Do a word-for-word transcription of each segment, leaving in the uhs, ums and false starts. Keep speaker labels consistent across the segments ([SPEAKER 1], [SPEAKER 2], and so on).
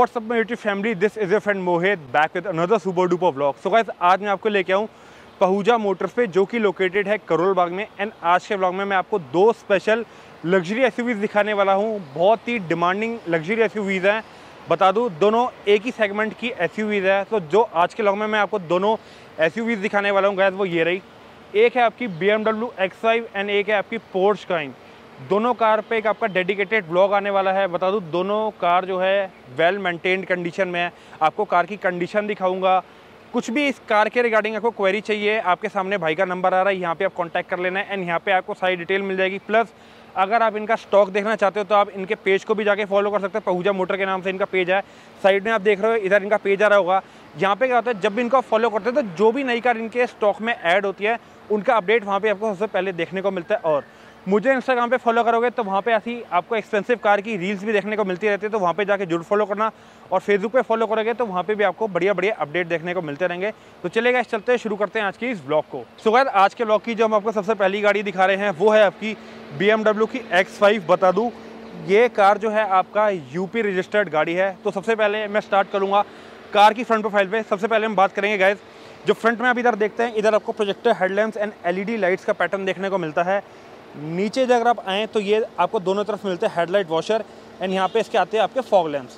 [SPEAKER 1] WhatsApp my YouTube family, this is your friend Mohit back with another super duper vlog. So guys, आज मैं आपको लेके आऊँ Pahuja Motors पे, जो कि लोकेटेड है करोल बाग में। एंड आज के व्लॉग में मैं आपको दो स्पेशल लग्जरी एसयूवीज दिखाने वाला हूँ। बहुत ही डिमांडिंग लग्जरी एसयूवीज हैं। बता दूँ, दोनों एक ही सेगमेंट की एसयूवीज है। तो जो आज के व्लॉग में मैं आपको दोनों एसयूवीज दिखाने वाला हूँ गाइस, वो ये रही। एक है आपकी B M W X five and एक है आपकी पोर्श काइन। दोनों कार पे एक आपका डेडिकेटेड व्लॉग आने वाला है। बता दूं, दोनों कार जो है वेल मेंटेन्ड कंडीशन में है। आपको कार की कंडीशन दिखाऊंगा। कुछ भी इस कार के रिगार्डिंग आपको क्वेरी चाहिए, आपके सामने भाई का नंबर आ रहा है, यहाँ पे आप कांटेक्ट कर लेना है। एंड यहाँ पे आपको सारी डिटेल मिल जाएगी। प्लस अगर आप इनका स्टॉक देखना चाहते हो तो आप इनके पेज को भी जाके फॉलो कर सकते हैं। पहूजा मोटर के नाम से इनका पेज है। साइड में आप देख रहे हो, इधर इनका पेज आ रहा होगा। यहाँ पे क्या होता है, जब भी इनको फॉलो करते हैं तो जो भी नई कार इनके स्टॉक में ऐड होती है, उनका अपडेट वहाँ पे आपको सबसे पहले देखने को मिलता है। और मुझे इंस्टाग्राम पे फॉलो करोगे तो वहाँ पे ऐसी आपको एक्सपेंसिव कार की रील्स भी देखने को मिलती रहती है, तो वहाँ पे जाके जरूर फॉलो करना। और फेसबुक पे फॉलो करोगे तो वहाँ पे भी आपको बढ़िया बढ़िया अपडेट देखने को मिलते रहेंगे। तो चलेगा, इस चलते शुरू करते हैं आज की इस ब्लॉग को। सो गाइस, आज के ब्लॉग की जो हम आपको सबसे पहली गाड़ी दिखा रहे हैं वो है आपकी बी एम डब्ल्यू की एक्स फाइव। बता दूँ, ये कार जो है आपका यूपी रजिस्टर्ड गाड़ी है। तो सबसे पहले मैं स्टार्ट करूँगा कार की फ्रंट प्रोफाइल पे। सबसे पहले हम बात करेंगे गाइस, जो फ्रंट में आप इधर देखते हैं, इधर आपको projector headlamps and LED lights का पैटर्न देखने को मिलता है। नीचे अगर आप आएँ तो ये आपको दोनों तरफ मिलते हैं हेडलाइट वॉशर। एंड यहाँ पे इसके आते हैं आपके फॉग लैंप्स।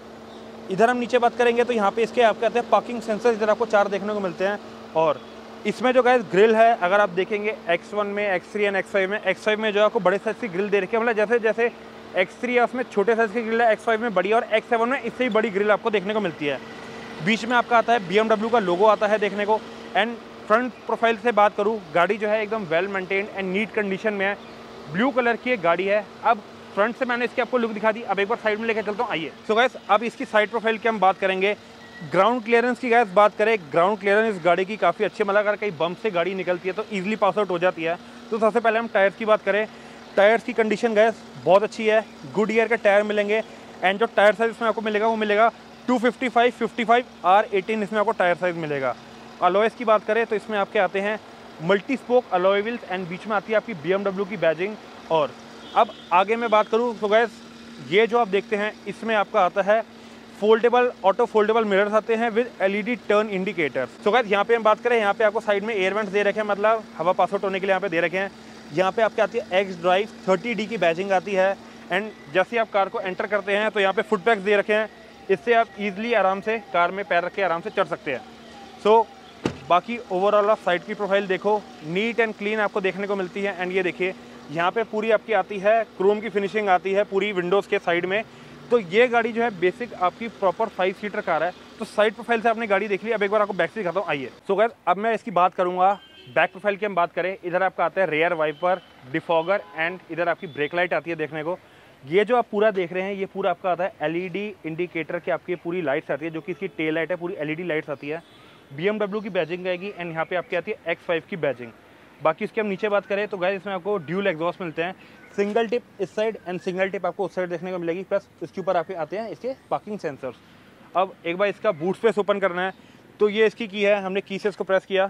[SPEAKER 1] इधर हम नीचे बात करेंगे तो यहाँ पे इसके आपके आते हैं पार्किंग सेंसर। इधर आपको चार देखने को मिलते हैं। और इसमें जो गाइस ग्रिल है, अगर आप देखेंगे एक्स वन में, X three and X five में, एक्स फाइव में जो आपको बड़े साइज की ग्रिल दे रखी है। मतलब जैसे जैसे एक्स थ्री है उसमें छोटे साइज की ग्रिल है, एक्स फाइव में बड़ी, और एक्स सेवन में इससे ही बड़ी ग्रिल आपको देखने को मिलती है। बीच में आपका आता है बी एम डब्ल्यू का लोगो आता है देखने को। एंड फ्रंट प्रोफाइल से बात करूँ, गाड़ी जो है एकदम well maintained and neat condition में है। ब्लू कलर की एक गाड़ी है। अब फ्रंट से मैंने इसकी आपको लुक दिखा दी, अब एक बार साइड में लेकर चलता हूँ, आइए। सो गाइस, अब इसकी साइड प्रोफाइल की हम बात करेंगे। ग्राउंड क्लियरेंस की गाइस बात करें, ग्राउंड क्लियरेंस इस गाड़ी की काफ़ी अच्छी, मतलब अगर कहीं बम्प से गाड़ी निकलती है तो ईजिली पास आउट हो जाती है। तो सबसे पहले हम टायर्स की बात करें। टायर्स की कंडीशन गाइस बहुत अच्छी है। गुड ईयर के टायर मिलेंगे। एंड जो टायर साइज इसमें आपको मिलेगा वो मिलेगा two fifty five, fifty five, R eighteen इसमें आपको टायर साइज मिलेगा। अलॉयस की बात करें तो इसमें आपके आते हैं multi spoke alloy wheels and बीच में आती है आपकी बी एम डब्ल्यू की बैजिंग। और अब आगे मैं बात करूँ तो गाइस, ये जो आप देखते हैं इसमें आपका आता है फोल्डेबल, ऑटो फोल्डेबल मिरर्स आते हैं with LED turn indicators. So guys, यहाँ पे हम बात करें, यहाँ पे आपको साइड में एयर वेंट्स दे रखे हैं, मतलब हवा पास आउट होने के लिए यहाँ पे दे रखे हैं। यहाँ पे आपके आती है एक्स ड्राइव थर्टी डी की बैजिंग आती है। एंड जैसे आप कार को एंटर करते हैं तो यहाँ पे फुट पैक्स दे रखे हैं, इससे आप इजीली आराम से कार में पैर रख के आराम से चढ़ सकते हैं। सो so, बाकी ओवरऑल आप साइड की प्रोफाइल देखो, नीट एंड क्लीन आपको देखने को मिलती है। एंड ये देखिए, यहाँ पे पूरी आपकी आती है क्रोम की फिनिशिंग आती है पूरी विंडोज़ के साइड में। तो ये गाड़ी जो है बेसिक आपकी प्रॉपर फाइव सीटर कार है। तो साइड प्रोफाइल से आपने गाड़ी देख ली, अब एक बार आपको बैक से दिखाता हूँ, आइए। सो गाइस, अब मैं इसकी बात करूँगा। बैक प्रोफाइल की हम बात करें, इधर आपका आता है रेयर वाइपर, डिफॉगर एंड इधर आपकी ब्रेक लाइट आती है देखने को। ये जो आप पूरा देख रहे हैं, ये पूरा आपका आता है एलईडी इंडिकेटर की आपकी पूरी लाइट्स आती है, जो कि इसकी टेल लाइट है, पूरी एलईडी लाइट्स आती है। बी एम डब्ल्यू की बैजिंग आएगी। एंड यहाँ पे आपकी आती है एक्स फाइव की बैजिंग। बाकी इसके हम नीचे बात करें तो गाइस, इसमें आपको ड्यूल एग्जॉस्ट मिलते हैं, सिंगल टिप इस साइड एंड सिंगल टिप आपको उस साइड देखने को मिलेगी। प्लस इसके ऊपर आपके आते हैं इसके पार्किंग सेंसर्स। अब एक बार इसका बूट स्पेस ओपन करना है तो ये इसकी की है, हमने की से इसको प्रेस किया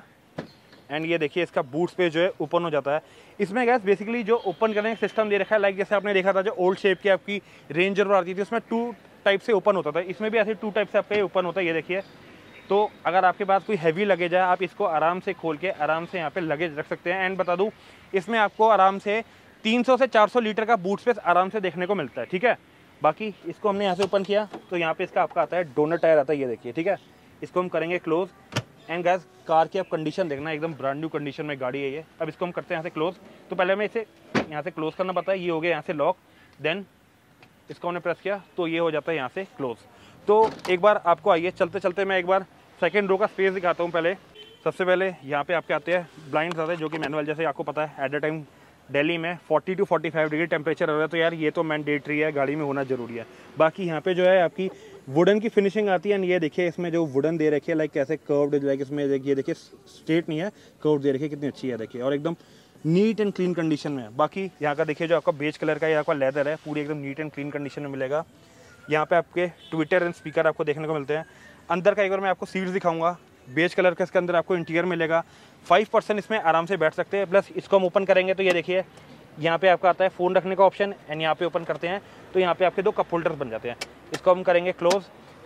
[SPEAKER 1] एंड ये देखिए इसका बूट स्पेस जो है ओपन हो जाता है। इसमें गैस बेसिकली जो ओपन करने का सिस्टम दे रखा है, लाइक जैसे आपने देखा था जो ओल्ड शेप की आपकी रेंजर आती थी उसमें टू टाइप से ओपन होता था, इसमें भी ऐसे टू टाइप से आपका ओपन होता है। ये देखिए, तो अगर आपके पास कोई हैवी लगेज है, आप इसको आराम से खोल के आराम से यहाँ पे लगेज रख सकते हैं। एंड बता दूँ, इसमें आपको आराम से तीन सौ से चार सौ लीटर का बूट स्पेस आराम से देखने को मिलता है, ठीक है। बाकी इसको हमने यहाँ से ओपन किया तो यहाँ पे इसका आपका आता है डोनट टायर आता है, ये देखिए, ठीक है। इसको हम करेंगे क्लोज। एंड गैस, कार की आप कंडीशन देखना, एकदम ब्रांड न्यू कंडीशन में गाड़ी है ये। अब इसको हम करते हैं यहाँ से क्लोज। तो पहले हमें इसे यहाँ से क्लोज करना पड़ता है, ये हो गया यहाँ से लॉक। देन इसको हमने प्रेस किया तो ये हो जाता है यहाँ से क्लोज। तो एक बार आपको आइए, चलते चलते मैं एक बार सेकेंड रो का स्पेस दिखाता हूँ। पहले सबसे पहले यहाँ पे आपके आते हैं ब्लाइंड्स आते हैं, जो कि मैनुअल, जैसे आपको पता है एट द टाइम दिल्ली में forty two forty five degree temperature हो रहा है, तो यार ये तो मैंडेटरी है, गाड़ी में होना जरूरी है। बाकी यहाँ पे जो है आपकी वुडन की फिनिशिंग आती है। ये देखिए, इसमें जो वुडन दे रखी है, लाइक कैसे कर्व्ड, लाइक इसमें देखिए देखिए स्ट्रेट नहीं है, कर्व्ड दे रखी है, कितनी अच्छी है देखिए, और एकदम नीट एंड क्लीन कंडीशन में है। बाकी यहाँ का देखिए, जो आपका बेज कलर का यहाँ का लेदर है, पूरी एकदम नीट एंड क्लीन कंडीशन में मिलेगा। यहाँ पे आपके ट्विटर एंड स्पीकर आपको देखने को मिलते हैं। अंदर का एक बार मैं आपको सीट्स दिखाऊंगा, बेज कलर का इसके अंदर आपको इंटीरियर मिलेगा। फाइव परसेंट इसमें आराम से बैठ सकते हैं। प्लस इसको हम ओपन करेंगे तो ये देखिए, यहाँ पे आपका आता है फ़ोन रखने का ऑप्शन। एंड यहाँ पे ओपन करते हैं तो यहाँ पे आपके दो कप होल्डर्स बन जाते हैं। इसको हम करेंगे क्लोज।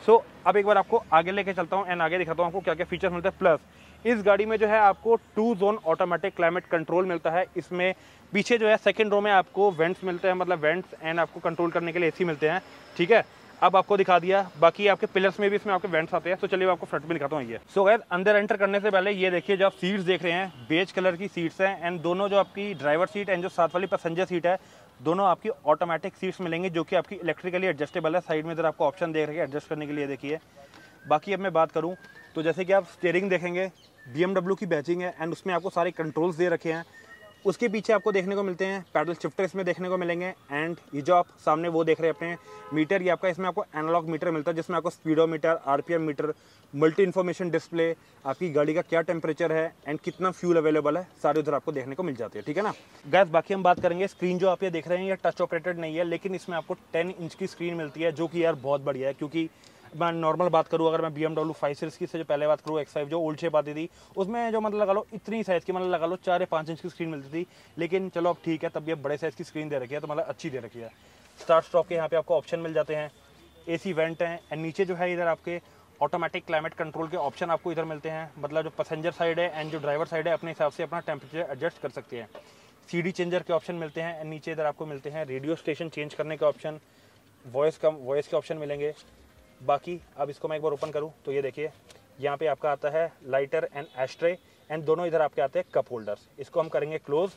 [SPEAKER 1] सो so, अब एक बार आपको आगे लेके चलता हूँ एंड आगे दिखाता हूँ आपको क्या क्या फीचर्स मिलते हैं। प्लस इस गाड़ी में जो है आपको two zone automatic climate control मिलता है। इसमें पीछे जो है सेकंड रो में आपको वेंट्स मिलते हैं, मतलब वेंट्स एंड आपको कंट्रोल करने के लिए एसी मिलते हैं, ठीक है। अब आपको दिखा दिया, बाकी आपके पिलर्स में भी इसमें आपके वेंट्स आते हैं। तो चलिए आपको फ्रंट में दिखाता हूँ ये। सो गाइस अंदर एंटर करने से पहले ये देखिए, जो आप सीट्स देख रहे हैं बेज कलर की सीट्स हैं एंड दोनों जो आपकी ड्राइवर सीट एंड जो साथ वाली पैसेंजर सीट है दोनों आपकी ऑटोमेटिक सीट्स मिलेंगी, जो कि आपकी इलेक्ट्रिकली एडजस्टेबल है। साइड में इधर आपको ऑप्शन देख रहे हैं एडजस्ट करने के लिए, देखिए। बाकी अब मैं बात करूँ तो जैसे कि आप स्टीयरिंग देखेंगे बी एम डब्ल्यू की बैचिंग है एंड उसमें आपको सारे कंट्रोल्स दे रखे हैं। उसके पीछे आपको देखने को मिलते हैं पैडल शिफ्टर इसमें देखने को मिलेंगे एंड ये जो आप सामने वो देख रहे हैं अपने मीटर, ये आपका इसमें आपको एनालॉग मीटर मिलता है जिसमें आपको speedometer, RPM meter, multi information display, आपकी गाड़ी का क्या टेम्परेचर है एंड कितना फ्यूल अवेलेबल है, सारे उधर आपको देखने को मिल जाते हैं, ठीक है ना। गाइस बाकी हम बात करेंगे, स्क्रीन जो आप ये देख रहे हैं ये टच ऑपरेटेड नहीं है, लेकिन इसमें आपको टेन इंच की स्क्रीन मिलती है, जो कि यार बहुत बढ़िया है। क्योंकि मैं नॉर्मल बात करूँ, अगर मैं B M W five series की से जो पहले बात करूँ एक्स फाइव जो ओल्ड शेप आती थी उसमें जो मतलब लगा लो इतनी साइज़ की, मतलब लगा लो चार या पाँच इंच की स्क्रीन मिलती थी, लेकिन चलो अब ठीक है, तब ये बड़े साइज़ की स्क्रीन दे रखी है तो मतलब अच्छी दे रखी है। स्टार्ट स्टॉप के यहाँ पे आपको ऑप्शन मिल जाते हैं, एसी वेंट हैं एंड नीचे जो है इधर आपके ऑटोमेटिक क्लाइमेट कंट्रोल के ऑप्शन आपको इधर मिलते हैं, मतलब जो पैसेंजर साइड है एंड जो ड्राइवर साइड है अपने हिसाब से अपना टेम्परेचर एडजस्ट कर सकते हैं। सीडी चेंजर के ऑप्शन मिलते हैं एंड नीचे इधर आपको मिलते हैं रेडियो स्टेशन चेंज करने के ऑप्शन, वॉइस का वॉइस के ऑप्शन मिलेंगे। बाकी अब इसको मैं एक बार ओपन करूं तो ये देखिए, यहाँ पे आपका आता है लाइटर एंड एस्ट्रे एंड दोनों इधर आपके आते हैं कप होल्डर्स। इसको हम करेंगे क्लोज।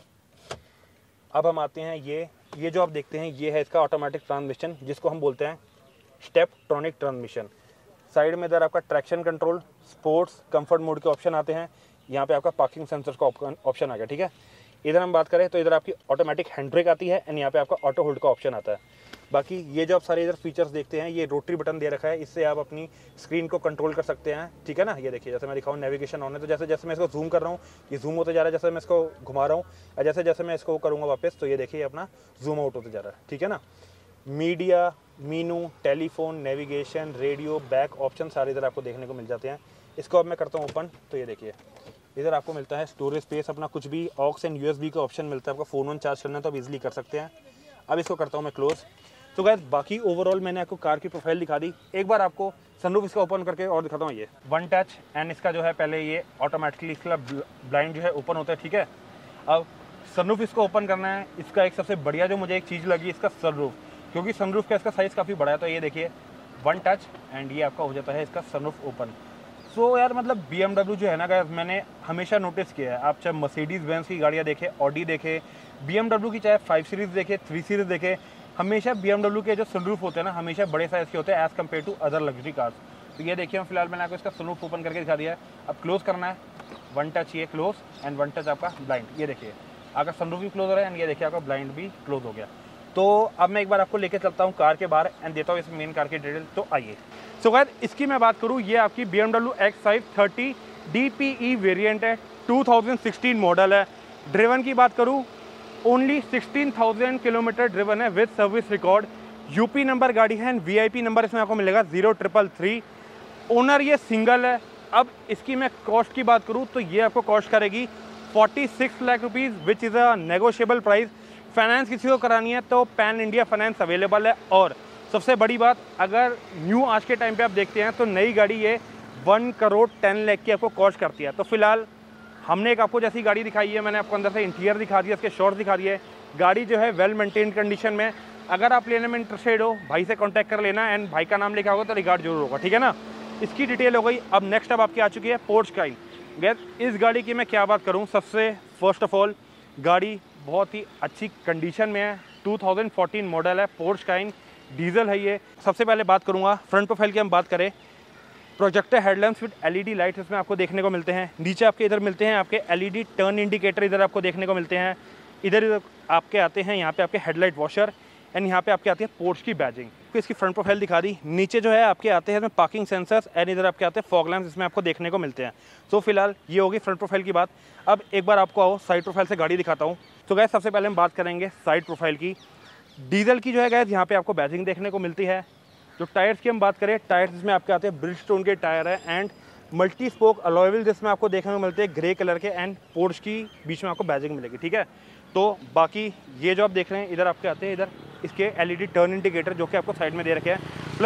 [SPEAKER 1] अब हम आते हैं ये ये जो आप देखते हैं ये है इसका ऑटोमेटिक ट्रांसमिशन, जिसको हम बोलते हैं स्टेपट्रॉनिक ट्रांसमिशन। साइड में इधर आपका traction control, sports, comfort mode के ऑप्शन आते हैं। यहाँ पे आपका पार्किंग सेंसर का ऑप्शन आ गया, ठीक है। इधर हम बात करें तो इधर आपकी ऑटोमेटिक हैंड ब्रेक आती है एंड यहाँ पे आपका ऑटो होल्ड का ऑप्शन आता है। बाकी ये जो आप सारे इधर फीचर्स देखते हैं ये रोटरी बटन दे रखा है, इससे आप अपनी स्क्रीन को कंट्रोल कर सकते हैं, ठीक है ना। ये देखिए जैसे मैं दिखाऊँ नेविगेशन ऑन है तो जैसे जैसे मैं इसको जूम कर रहा हूँ ये जूम होते जा रहा है, जैसे मैं इसको घुमा रहा हूँ और जैसे जैसे मैं इसको करूँगा वापस तो ये देखिए अपना जूम आउट होते जा रहा है, ठीक है ना। Media, menu, telephone, navigation, radio, back option सारे इधर आपको देखने को मिल जाते हैं। इसको अब मैं करता हूँ ओपन तो ये देखिए इधर आपको मिलता है स्टोरेज स्पेस, अपना कुछ भी ऑक्स एंड यूएसबी का ऑप्शन मिलता है, आपका फ़ोन वन चार्ज करना है तो आप इजीली कर सकते हैं। अब इसको करता हूँ मैं क्लोज। तो गाइस बाकी ओवरऑल मैंने आपको कार की प्रोफाइल दिखा दी। एक बार आपको सनरूफ इसका ओपन करके और दिखाता हूँ। ये वन टच एंड इसका जो है पहले ये ऑटोमेटिकली इसका ब्लाइंड जो है ओपन होता है, ठीक है। अब सनरूफ इसको ओपन करना है, इसका एक सबसे बढ़िया जो मुझे एक चीज़ लगी इसका सनरूफ, क्योंकि सनरूफ का इसका साइज़ काफ़ी बड़ा है। तो ये देखिए वन टच एंड ये आपका हो जाता है इसका सनरूफ ओपन। सो so, यार मतलब बी एम डब्ल्यू जो है ना गाइस मैंने हमेशा नोटिस किया है, आप चाहे मर्सिडीज़ बेंज की गाड़ियाँ देखें, ऑडी देखें, बी एम डब्ल्यू की चाहे फाइव सीरीज़ देखें, थ्री सीरीज़ देखें, हमेशा बी एम डब्ल्यू के जो सनरूफ होते हैं ना हमेशा बड़े साइज़ के होते हैं as compare to other luxury cars. तो ये देखिए फिलहाल मैंने आपको इसका सनरूफ ओपन करके दिखा दिया है। अब क्लोज़ करना है, वन टच ये क्लोज एंड वन टच आपका ब्लाइंड। ये देखिए आपका सनरूफ भी क्लोज हो रहा है एंड ये देखिए आपका ब्लाइंड भी क्लोज हो गया। तो अब मैं एक बार आपको लेके चलता हूँ कार के बाहर एंड देता हूँ इस मेन कार की डिटेल। तो आइए। सो गाइस इसकी मैं बात करूँ, ये आपकी B M W X five thirty D P E variant है, टू थाउजेंड सिक्सटीन मॉडल है। ड्रिवन की बात करूँ only sixteen thousand kilometre driven है with service record. UP number गाड़ी है एंड वीआईपी नंबर इसमें आपको मिलेगा जीरो ट्रिपल थ्री। ओनर ये सिंगल है। अब इसकी मैं कॉस्ट की बात करूँ तो ये आपको कॉस्ट करेगी forty six lakh rupees which is a negotiable price. Finance किसी को करानी है तो पैन इंडिया फाइनेंस अवेलेबल है। और सबसे बड़ी बात, अगर न्यू आज के टाइम पे आप देखते हैं तो नई गाड़ी ये वन करोड़ टेन लाख की आपको कॉस्ट करती है। तो फिलहाल हमने एक आपको जैसी गाड़ी दिखाई है, मैंने आपको अंदर से इंटीरियर दिखा दिया, इसके शॉर्ट्स दिखा दिए। गाड़ी जो है वेल मेंटेन कंडीशन में। अगर आप लेने में इंटरेस्टेड हो भाई से कॉन्टैक्ट कर लेना एंड भाई का नाम लिखा होगा तो रिगार्ड जरूर होगा, ठीक है ना। इसकी डिटेल हो गई। अब नेक्स्ट अब आपकी आ चुकी है पोर्श काइन। गैस इस गाड़ी की मैं क्या बात करूँ, सबसे फर्स्ट ऑफ ऑल गाड़ी बहुत ही अच्छी कंडीशन में है, टू थाउजेंड फोर्टीन मॉडल है, पोर्श काइन डीजल है ये। सबसे पहले बात करूँगा फ्रंट प्रोफाइल की। हम बात करें projector headlamps with LED lights इसमें आपको देखने को मिलते हैं। नीचे आपके इधर मिलते हैं आपके एलईडी टर्न इंडिकेटर इधर आपको देखने को मिलते हैं। इधर इधर आपके आते हैं यहाँ पे आपके हेडलाइट वॉशर एंड यहाँ पे आपके आती है पोर्श की बैजिंग। तो इसकी फ्रंट प्रोफाइल दिखा दी। नीचे जो है आपके आते हैं पार्किंग सेंसर्स एंड इधर आपके आते हैं फॉग लैम्प्स इसमें आपको देखने को मिलते हैं। तो फिलहाल ये होगी फ्रंट प्रोफाइल की बात। अब एक बार आपको आओ साइड प्रोफाइल से गाड़ी दिखाता हूँ। तो गैस सबसे पहले हम बात करेंगे साइड प्रोफाइल की। डीजल की जो है गैस यहाँ पे आपको बैजिंग देखने को मिलती है। जो टायर्स की हम बात करें, टायर्स इसमें आपके आते हैं ब्रिजस्टोन के टायर है and multi spoke alloy wheel जिसमें आपको देखने को मिलते हैं ग्रे कलर के एंड पोर्श की बीच में आपको बैजिंग मिलेगी, ठीक है। तो बाकी ये जो आप देख रहे हैं इधर आपके आते हैं इधर इसके एलईडी टर्न इंडिकेटर जो कि आपको साइड में दे रखे हैं। प्लस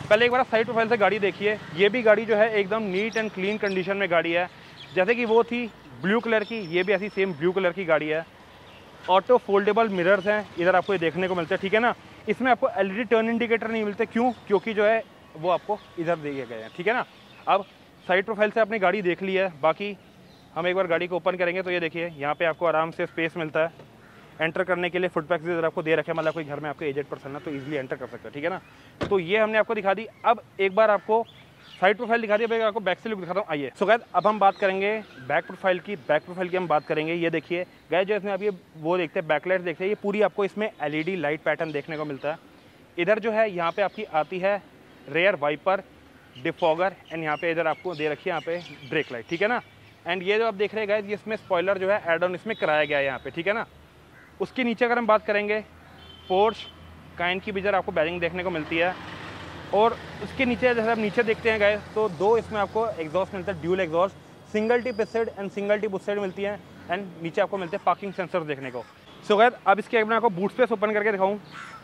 [SPEAKER 1] पहले एक बार आप साइड प्रोफाइल से गाड़ी देखिए, ये भी गाड़ी जो है एकदम नीट एंड क्लीन कंडीशन में गाड़ी है। जैसे कि वो थी ब्लू कलर की, ये भी ऐसी सेम ब्लू कलर की गाड़ी है। ऑटो फोल्डेबल मिरर्स हैं, इधर आपको ये देखने को मिलते हैं, ठीक है ना। इसमें आपको एलईडी टर्न इंडिकेटर नहीं मिलते, क्यों? क्योंकि जो है वो आपको इधर दिए गए हैं, ठीक है ना। अब साइड प्रोफाइल से आपने गाड़ी देख ली है, बाकी हम एक बार गाड़ी को ओपन करेंगे तो ये देखिए यहाँ पे आपको आराम से स्पेस मिलता है एंटर करने के लिए। फुटपैक इधर आपको दे रखे हैं, मतलब कोई घर में आपको एजेड पर्सन है तो इजीली एंटर कर सकते हैं, ठीक है ना। तो ये हमने आपको दिखा दी। अब एक बार आपको साइड प्रोफाइल दिखा दी, आपको बैक से लुक दिखाता हूँ, आइए। सो गाइस अब हम बात करेंगे बैक प्रोफाइल की। बैक प्रोफाइल की हम बात करेंगे, ये देखिए गाइस, जो इसमें आप ये वो देखते हैं बैकलाइट देखते हैं, ये पूरी आपको इसमें एलईडी लाइट पैटर्न देखने को मिलता है। इधर जो है यहाँ पे आपकी आती है रेयर वाइपर, डिफॉगर एंड यहाँ पे इधर आपको दे रखी है यहाँ पे ब्रेक लाइट, ठीक है ना। एंड ये जो आप देख रहे हैं गाइस, ये इसमें स्पॉइलर जो है एड ऑन इसमें कराया गया है यहाँ पे, ठीक है ना। उसके नीचे अगर हम बात करेंगे, पोर्श काइन की बिजर आपको बैरिंग देखने को मिलती है। और उसके नीचे जैसे आप नीचे देखते हैं गाइस, तो दो इसमें आपको एग्जॉस्ट मिलता है, ड्यूल एग्जॉस्ट, सिंगल टिप इस साइड एंड सिंगल टिप उस साइड मिलती है। एंड नीचे आपको मिलते हैं पार्किंग सेंसर देखने को। सो गाइस अब इसके मैं आपको बूट स्पेस ओपन करके दिखाऊँ,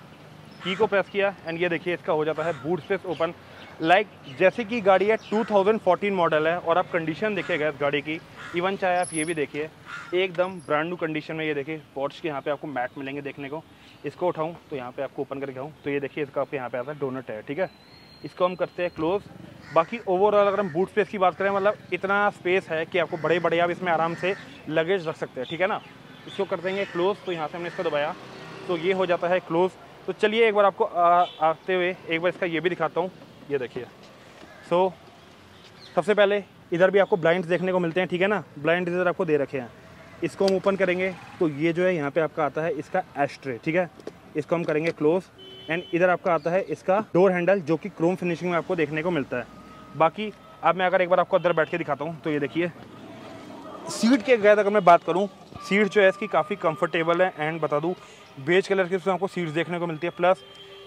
[SPEAKER 1] की को प्रेस किया एंड ये देखिए इसका हो जाता है boot space open. Like like, जैसे कि गाड़ी है टू थाउजेंड फोर्टीन मॉडल है और आप कंडीशन देखिएगा इस गाड़ी की, इवन चाहे आप ये भी देखिए एकदम ब्रांड न्यू कंडीशन में। ये देखिए पोर्च के यहाँ पे आपको मैट मिलेंगे देखने को। इसको उठाऊँ तो यहाँ पे आपको ओपन करके दिखाऊँ तो ये देखिए इसका आपके यहाँ पे आता है डोनट है, ठीक है। इसको हम करते हैं क्लोज। बाकी ओवरऑल अगर हम बूट स्पेस की बात करें, मतलब इतना स्पेस है कि आपको बड़े बड़े आप इसमें आराम से लगेज रख सकते हैं, ठीक है ना। इसको कर देंगे क्लोज, तो यहाँ से हमने इसको दबाया तो ये हो जाता है क्लोज। तो चलिए एक बार आपको आ, आते हुए एक बार इसका ये भी दिखाता हूँ, ये देखिए। सो so, सबसे पहले इधर भी आपको ब्लाइंड्स देखने को मिलते हैं, ठीक है ना। ब्लाइंड इधर आपको दे रखे हैं, इसको हम ओपन करेंगे तो ये जो है यहाँ पे आपका आता है इसका एस्ट्रे, ठीक है। इसको हम करेंगे क्लोज एंड इधर आपका आता है इसका डोर हैंडल, जो कि क्रोम फिनिशिंग में आपको देखने को मिलता है। बाकी अब मैं अगर एक बार आपको अंदर बैठ के दिखाता हूँ तो ये देखिए सीट के गैर अगर मैं बात करूँ, सीट जो है इसकी काफ़ी कंफर्टेबल है। एंड बता दूँ बेज कलर की इसमें आपको सीट्स देखने को मिलती है। प्लस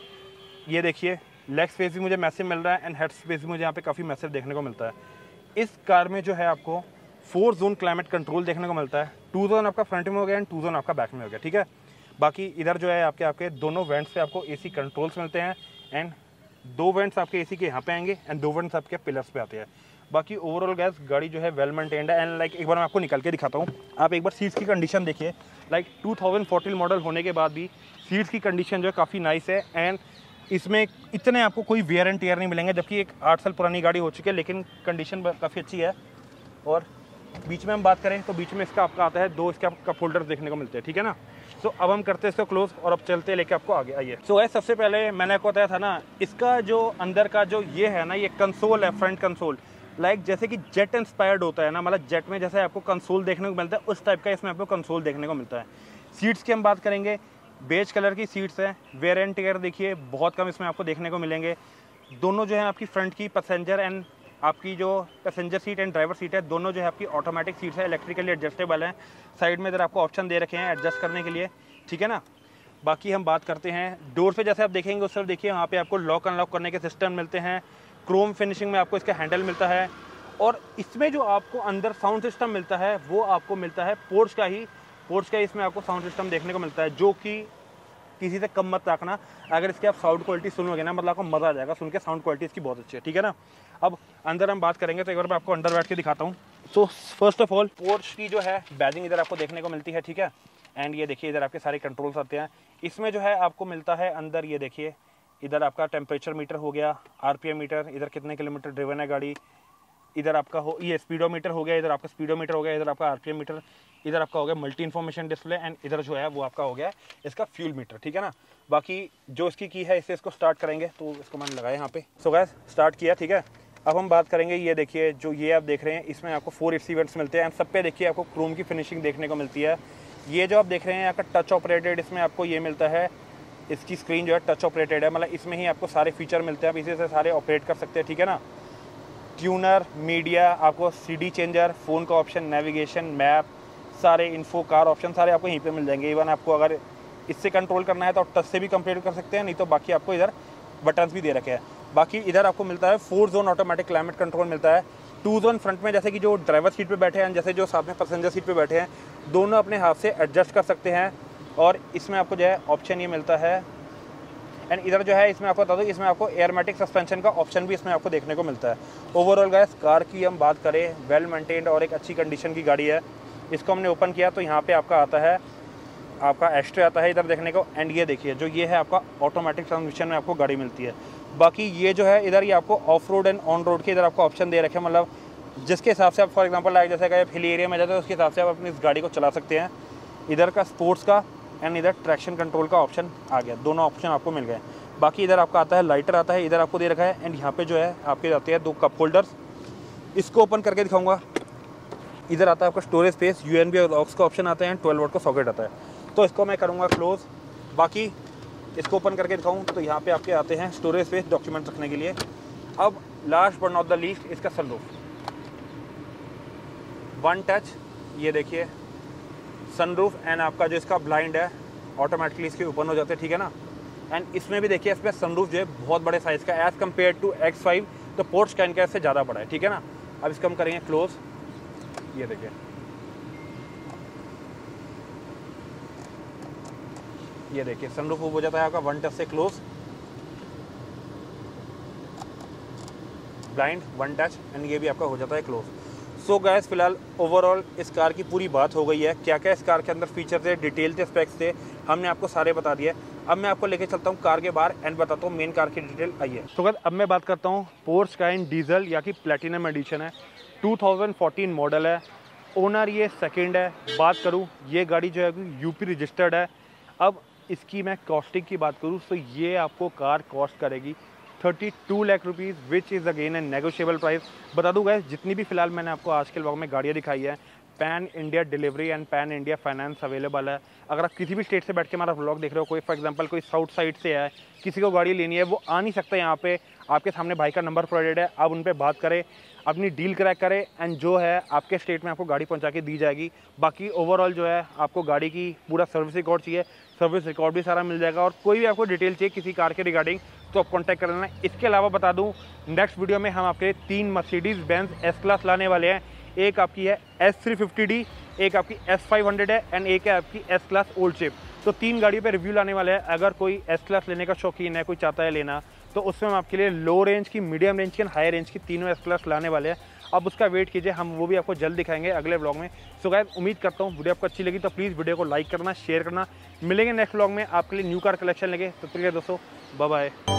[SPEAKER 1] ये देखिए लेग स्पेस भी मुझे मैसिव मिल रहा है एंड हेड स्पेस भी मुझे यहाँ पे काफ़ी मैसिव देखने को मिलता है। इस कार में जो है आपको फोर जोन क्लाइमेट कंट्रोल देखने को मिलता है। टू जोन आपका फ्रंट में हो गया एंड टू जोन आपका बैक में हो गया, ठीक है। बाकी इधर जो है आपके आपके दोनों वेंट्स पे आपको एसी कंट्रोल्स मिलते हैं एंड दो वेंट्स आपके एसी के यहाँ पे आएंगे एंड दो वेंट्स आपके पिलर्स पे आते हैं। बाकी ओवरऑल गैस गाड़ी जो है वेल मेंटेन्ड है। एंड लाइक एक बार मैं आपको निकल के दिखाता हूँ, आप एक बार सीट्स की कंडीशन देखिए। Like two thousand fourteen model होने के बाद भी सीट्स की कंडीशन जो है काफ़ी नाइस है एंड इसमें इतने आपको कोई वेयर एंड टेयर नहीं मिलेंगे, जबकि एक आठ साल पुरानी गाड़ी हो चुकी है लेकिन कंडीशन काफ़ी अच्छी है। और बीच में हम बात करें तो बीच में इसका आपका आता है दो इसके आपका फोल्डर्स देखने को मिलते हैं, ठीक है ना। तो अब हम करते हैं इसको क्लोज और अब चलते हैं लेके आपको आगे, आइए। सो so, सबसे पहले मैंने आपको बताया था ना, इसका जो अंदर का जो ये है ना, ये कंसोल है, फ्रंट कंसोल। लाइक like, जैसे कि जेट इंस्पायर्ड होता है ना, मतलब जेट में जैसे आपको कंसोल देखने को मिलता है उस टाइप का इसमें आपको कंसोल देखने को मिलता है। सीट्स की हम बात करेंगे, बेज कलर की सीट्स हैं। वेयर एंड टेयर देखिए बहुत कम इसमें आपको देखने को मिलेंगे। दोनों जो है आपकी फ्रंट की पैसेंजर एंड आपकी जो passenger seat and driver seat है, दोनों जो है आपकी ऑटोमेटिक सीट्स है, इलेक्ट्रिकली एडजस्टेबल हैं। साइड में इधर आपको ऑप्शन दे रखे हैं एडजस्ट करने के लिए, ठीक है ना। बाकी हम बात करते हैं डोर पे, जैसे आप देखेंगे उस तरफ देखिए वहाँ पे आपको लॉक अनलॉक करने के सिस्टम मिलते हैं। क्रोम फिनिशिंग में आपको इसका हैंडल मिलता है और इसमें जो आपको अंदर साउंड सिस्टम मिलता है वो आपको मिलता है पोर्च का ही पोर्च का ही इसमें आपको साउंड सिस्टम देखने को मिलता है, जो कि किसी से कम मत रखना। अगर इसकी आप साउंड क्वालिटी सुनोगे ना, मतलब आपको मज़ा आ जाएगा सुन के, साउंड क्वालिटी इसकी बहुत अच्छी है, ठीक है ना। अब अंदर हम बात करेंगे तो एक बार मैं आपको अंदर बैठ के दिखाता हूँ। तो फर्स्ट ऑफ ऑल पोर्च की जो है बैजिंग इधर आपको देखने को मिलती है, ठीक है। एंड ये देखिए इधर आपके सारे कंट्रोल्स आते हैं। इसमें जो है आपको मिलता है अंदर, ये देखिए इधर आपका टेम्परेचर मीटर हो गया, आरपीएम मीटर, इधर कितने किलोमीटर ड्रिवन है गाड़ी, इधर आपका हो ये स्पीडोमीटर हो गया, इधर आपका स्पीडोमीटर हो गया, इधर आपका आरपीएम मीटर, इधर आपका हो गया मल्टी इन्फॉर्मेशन डिस्प्ले एंड इधर जो है वो आपका हो गया इसका फ्यूल मीटर, ठीक है ना। बाकी जो इसकी की है, इससे इसको स्टार्ट करेंगे तो इसको मैंने लगाया यहाँ पे। सो गैस स्टार्ट किया, ठीक है। अब हम बात करेंगे, ये देखिए जो ये आप देख रहे हैं इसमें आपको फोर एसी वेंट्स मिलते हैं एंड सब पे देखिए आपको क्रोम की फिनिशिंग देखने को मिलती है। ये जो आप देख रहे हैं आपका टच ऑपरेटेड, इसमें आपको ये मिलता है, इसकी स्क्रीन जो है टच ऑपरेटेड है, मतलब इसमें ही आपको सारे फीचर मिलते हैं, आप इसी से सारे ऑपरेट कर सकते हैं, ठीक है ना। ट्यूनर, मीडिया, आपको सीडी चेंजर, फ़ोन का ऑप्शन, नेविगेशन, मैप, सारे इन्फो, कार ऑप्शन सारे आपको यहीं पे मिल जाएंगे। इवन आपको अगर इससे कंट्रोल करना है तो आप टच से भी कंप्लीट कर सकते हैं, नहीं तो बाकी आपको इधर बटन्स भी दे रखे हैं। बाकी इधर आपको मिलता है four zone automatic climate control मिलता है। टू जोन फ्रंट में, जैसे कि जो ड्राइवर सीट पे बैठे हैं, जैसे जो साथ में पैसेंजर सीट पे बैठे हैं, दोनों अपने हाथ से एडजस्ट कर सकते हैं। और इसमें आपको जो है ऑप्शन ये मिलता है एंड इधर जो है इसमें आपको बता दूँ, इसमें आपको एयरमेटिक सस्पेंशन का ऑप्शन भी इसमें आपको देखने को मिलता है। ओवरऑल गाइस कार की हम बात करें, वेल मेंटेन्ड और एक अच्छी कंडीशन की गाड़ी है। इसको हमने ओपन किया तो यहाँ पे आपका आता है, आपका एस्ट्रे आता है इधर देखने को। एंड ये देखिए जो ये है आपका ऑटोमेटिक ट्रांसमिशन में आपको गाड़ी मिलती है। बाकी ये जो है इधर ये आपको off road and on road के इधर आपको ऑप्शन दे रखे हैं, मतलब जिसके हिसाब से आप फॉर एग्जांपल लाइक जैसे कि हिल एरिया में जाते हैं उसके हिसाब से आप अपनी इस गाड़ी को चला सकते हैं। इधर का स्पोर्ट्स का एंड इधर ट्रैक्शन कंट्रोल का ऑप्शन आ गया, दोनों ऑप्शन आपको मिल गए। बाकी इधर आपका आता है लाइटर आता है, इधर आपको दे रखा है। एंड यहाँ पे जो है आपके आते हैं दो कप होल्डर्स, इसको ओपन करके दिखाऊंगा। इधर आता है आपका स्टोरेज स्पेस, यूएनबी और ऑक्स का ऑप्शन आता है, ट्वेल्व वोल्ट का सॉकेट आता है। तो इसको मैं करूँगा क्लोज। बाकी इसको ओपन करके दिखाऊँ तो यहाँ पे आपके आते हैं स्टोरेज स्पेस, डॉक्यूमेंट रखने के लिए। अब last but not the least इसका सनरूफ, वन टच, ये देखिए सनरूफ एंड आपका जो इसका ब्लाइंड है ऑटोमेटिकली इसके ओपन हो जाते हैं, ठीक है ना। एंड इसमें भी देखिए इसमें सनरूफ जो है बहुत बड़े साइज़ का as compare to X five, तो पोर्ट्स कैन का से ज़्यादा बड़ा है, ठीक है ना। अब इसको हम करेंगे क्लोज, ये देखिए ये देखिए सनरूफ हो जाता है आपका वन टच से close, blind one touch and ये भी आपका हो जाता है क्लोज। सो गैस फिलहाल ओवरऑल इस कार की पूरी बात हो गई है, क्या क्या इस कार के अंदर फीचर थे, डिटेल थे, स्पेक्स थे, हमने आपको सारे बता दिए। अब मैं आपको लेके चलता हूँ कार के बाहर एंड बताता हूँ मेन कार की डिटेल। आइए तो गैस अब मैं बात करता हूँ पोर्श कायन डीजल या कि प्लेटिनम एडिशन है, टू थाउजेंड फोर्टीन मॉडल है, ओनर ये सेकेंड है। बात करूँ ये गाड़ी जो है यूपी रजिस्टर्ड है। अब इसकी मैं कॉस्टिंग की बात करूँ तो ये आपको कार कॉस्ट करेगी thirty two lakh rupees, which is again a negotiable price. बता दूँ गाइस जितनी भी फिलहाल मैंने आपको आज के व्लॉग में गाड़ियाँ दिखाई है, pan India delivery and pan India finance available है। अगर आप किसी भी स्टेट से बैठ के हमारा व्लॉग देख रहे हो, कोई फॉर एग्जांपल कोई साउथ साइड से है, किसी को गाड़ी लेनी है, वो आ नहीं सकता यहाँ पे, आपके सामने भाई का नंबर प्रोवाइडेड है, आप उन पर बात करें, अपनी डील क्रैक करें एंड जो है आपके स्टेट में आपको गाड़ी पहुँचा के दी जाएगी। बाकी ओवरऑल जो है आपको गाड़ी की पूरा सर्विस रिकॉर्ड चाहिए, सर्विस रिकॉर्ड भी सारा मिल जाएगा। और कोई भी आपको डिटेल चाहिए किसी कार के रिगार्डिंग तो आप कॉन्टैक्ट कर लेना। इसके अलावा बता दूं नेक्स्ट वीडियो में हम आपके तीन मर्सिडीज बेंज एस क्लास लाने वाले हैं। एक आपकी है एस थ्री फिफ्टी डी, एक आपकी एस फाइव हंड्रेड है एंड एक है आपकी एस क्लास ओल्ड शिप। तो तीन गाड़ियों पे रिव्यू लाने वाले हैं। अगर कोई एस क्लास लेने का शौकीन है, कोई चाहता है लेना, तो उसमें हम आपके लिए लो रेंज की, मीडियम रेंज की एंड हाई रेंज की तीनों एस क्लास लाने वाले हैं। अब उसका वेट कीजिए, हम वो भी आपको जल्द दिखाएंगे अगले व्लॉग में। सो गाइस उम्मीद करता हूँ वीडियो आपको अच्छी लगी तो प्लीज़ वीडियो को लाइक करना, शेयर करना। मिलेंगे नेक्स्ट व्लॉग में आपके लिए न्यू कार कलेक्शन लेके, तो प्लीज़ दोस्तों बाय बाय।